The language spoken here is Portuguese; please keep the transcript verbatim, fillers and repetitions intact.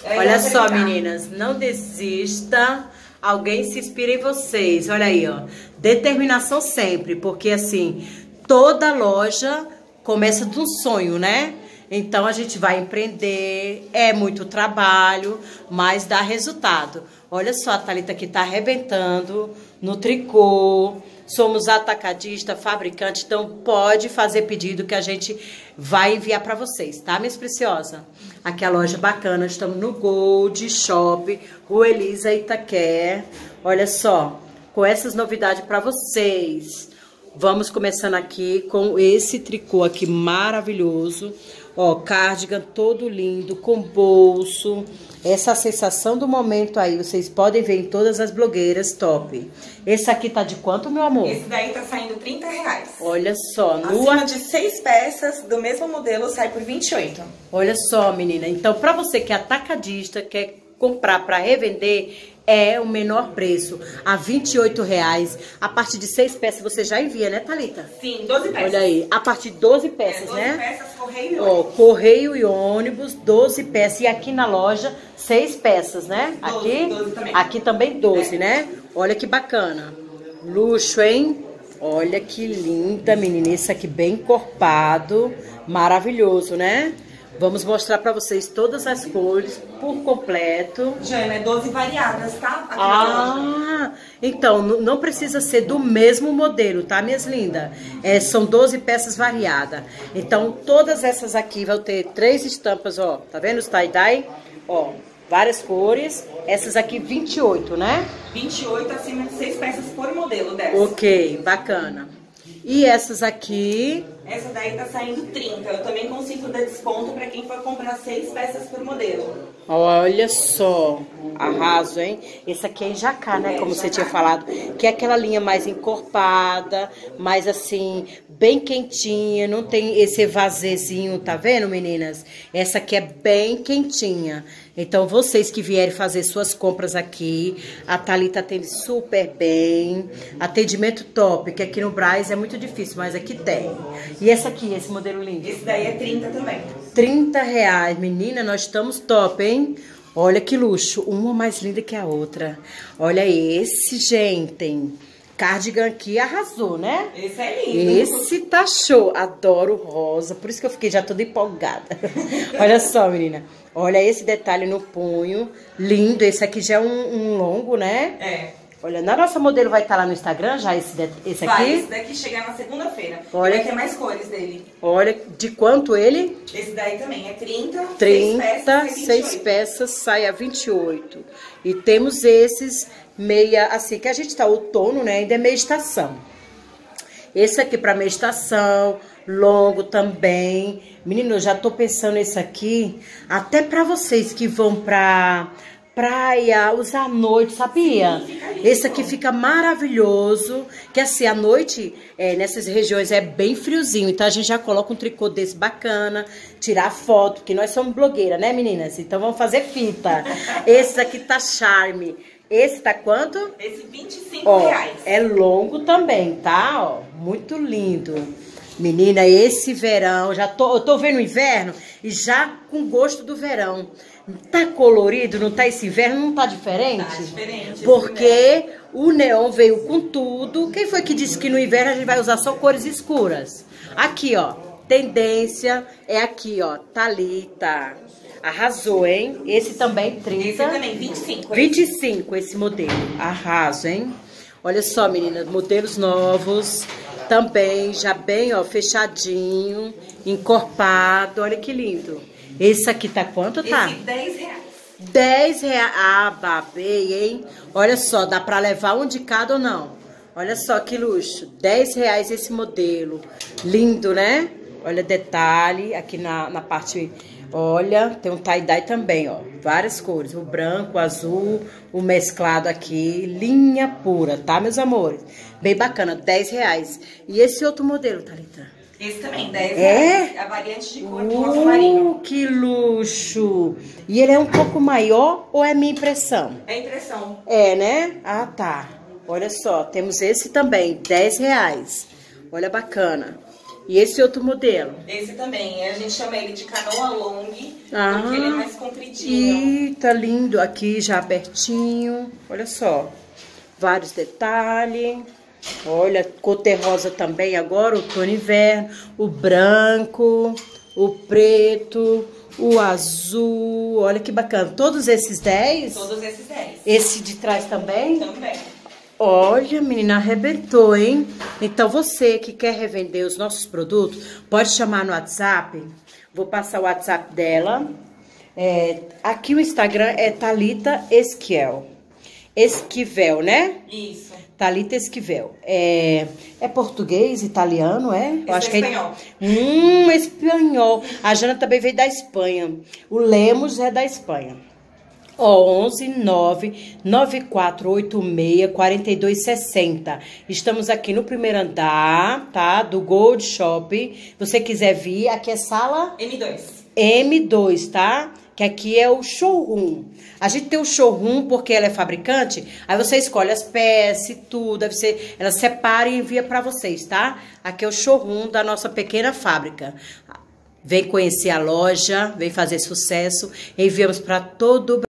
É, Olha só, meninas, não desista. Alguém se inspira em vocês. Olha aí, ó. Determinação sempre, porque assim, toda loja começa de um sonho, né? Então a gente vai empreender, é muito trabalho, mas dá resultado. Olha só, a Thalita aqui tá arrebentando no tricô. Somos atacadista, fabricante, então pode fazer pedido que a gente vai enviar para vocês, tá, minhas preciosas? Aqui a loja bacana, estamos no Gold Shop, Rua Elisa, Itaquera. Olha só, com essas novidades para vocês. Vamos começando aqui com esse tricô aqui maravilhoso. Ó, cardigan todo lindo, com bolso. Essa sensação do momento aí, vocês podem ver em todas as blogueiras, top. Esse aqui tá de quanto, meu amor? Esse daí tá saindo trinta reais. Olha só. No... Acima de seis peças do mesmo modelo sai por vinte e oito. Olha só, menina. Então, pra você que é atacadista, quer comprar pra revender... É o menor preço, a vinte e oito reais. A partir de seis peças você já envia, né, Thalita? Sim, doze peças. Olha aí, a partir de doze peças, é, doze né? peças, correio e Ó, ônibus. correio e ônibus, doze peças. E aqui na loja, seis peças, né? doze, aqui, doze também. aqui também doze, é. né? Olha que bacana. Luxo, hein? Olha que linda, menina. Esse aqui bem encorpado. Maravilhoso, né? Vamos mostrar pra vocês todas as cores por completo. Jana, é doze variadas, tá? Aqui ah, então não precisa ser do mesmo modelo, tá, minhas lindas? É, são doze peças variadas. Então todas essas aqui vão ter três estampas, ó. Tá vendo os tie-dye? Ó, várias cores. Essas aqui vinte e oito, né? vinte e oito acima de seis peças por modelo dessa. Ok, bacana. E essas aqui... Essa daí tá saindo trinta. Eu também consigo dar desconto pra quem for comprar seis peças por modelo. Olha só, arraso, hein? Esse aqui é em jacá, né? É, Como você jacá. tinha falado. Que é aquela linha mais encorpada, mais assim, bem quentinha. Não tem esse evazezinho, tá vendo, meninas? Essa aqui é bem quentinha. Então, vocês que vierem fazer suas compras aqui, a Thalita atende super bem. Atendimento top, que aqui no Brás é muito difícil, mas aqui tem. E essa aqui, esse modelo lindo? Esse daí é trinta também. trinta reais. Menina, nós estamos top, hein? Olha que luxo. Uma mais linda que a outra. Olha esse, gente. Cardigan aqui arrasou, né? Esse é lindo. Esse tá show. Adoro rosa. Por isso que eu fiquei já toda empolgada. Olha só, menina. Olha esse detalhe no punho. Lindo. Esse aqui já é um, um longo, né? É. Olha, na nossa modelo vai estar lá no Instagram já esse, de, esse vai, aqui? Esse daqui chegar na segunda-feira. Olha. Vai ter mais cores dele. Olha, de quanto ele? Esse daí também é trinta. trinta, seis peças, seis peças, sai a vinte e oito. E temos esses meia, assim, que a gente tá outono, né? Ainda é meia estação. Esse aqui pra meia estação, longo também. Menino, eu já tô pensando esse aqui, até pra vocês que vão pra... praia, usar à noite, sabia? Sim, fica lindo. Esse aqui fica maravilhoso, que assim, à noite, é, nessas regiões é bem friozinho, então a gente já coloca um tricô desse bacana, tirar foto, porque nós somos blogueiras, né, meninas? Então vamos fazer fita. Esse aqui tá charme. Esse tá quanto? Esse vinte e cinco Ó, reais. é longo também, tá? Ó, muito lindo. Menina, esse verão, já tô, eu tô vendo o inverno e já com gosto do verão. Tá colorido, não tá esse inverno, não tá diferente? Tá diferente. Porque o neon veio com tudo. Quem foi que disse que no inverno a gente vai usar só cores escuras? Aqui, ó, tendência é aqui, ó, Thalita. Arrasou, hein? Esse também, trinta. Esse também, vinte e cinco. vinte e cinco esse modelo. Arraso, hein? Olha só, meninas, modelos novos. Também, já bem, ó, fechadinho, encorpado. Olha que lindo. Esse aqui tá quanto, tá? Esse dez reais. dez reais. Ah, babei, hein? Olha só, dá pra levar um de cada ou não? Olha só que luxo. dez reais esse modelo. Lindo, né? Olha detalhe aqui na, na parte... Olha, tem um tie-dye também, ó. Várias cores. O branco, o azul, o mesclado aqui. Linha pura, tá, meus amores? Bem bacana, dez reais. E esse outro modelo, Thalita? Esse também, dez É? reais. A variante de cor do azul marinho. Uh, que luxo! E ele é um pouco maior ou é minha impressão? É impressão. É, né? Ah, tá. Olha só, temos esse também, dez reais. Olha, bacana. E esse outro modelo? Esse também, a gente chama ele de canoa long, ah, porque ele é mais compridinho. Ih, tá lindo. Aqui já abertinho, olha só. Vários detalhes. Olha, cor terrosa também agora, o outono e inverno. O branco, o preto, o azul. Olha que bacana. Todos esses dez? Todos esses dez. Esse de trás também? Também. Olha, menina, arrebentou, hein? Então, você que quer revender os nossos produtos, pode chamar no WhatsApp. Vou passar o WhatsApp dela. É, aqui o Instagram é Thalita Esquivel. Esquivel, né? Isso. Thalita Esquivel. É, é português, italiano, é? Esse Eu acho é que espanhol. É... Hum, espanhol. A Jana também veio da Espanha. O Lemos é da Espanha. Ó, onze nove nove quatro oito seis quatro dois seis zero. Estamos aqui no primeiro andar, tá? Do Gold Shop. Se você quiser vir, aqui é sala M dois. M dois, tá? Que aqui é o showroom. A gente tem o showroom porque ela é fabricante. Aí você escolhe as peças e tudo. Aí você, ela separa e envia pra vocês, tá? Aqui é o showroom da nossa pequena fábrica. Vem conhecer a loja, vem fazer sucesso. Enviamos pra todo o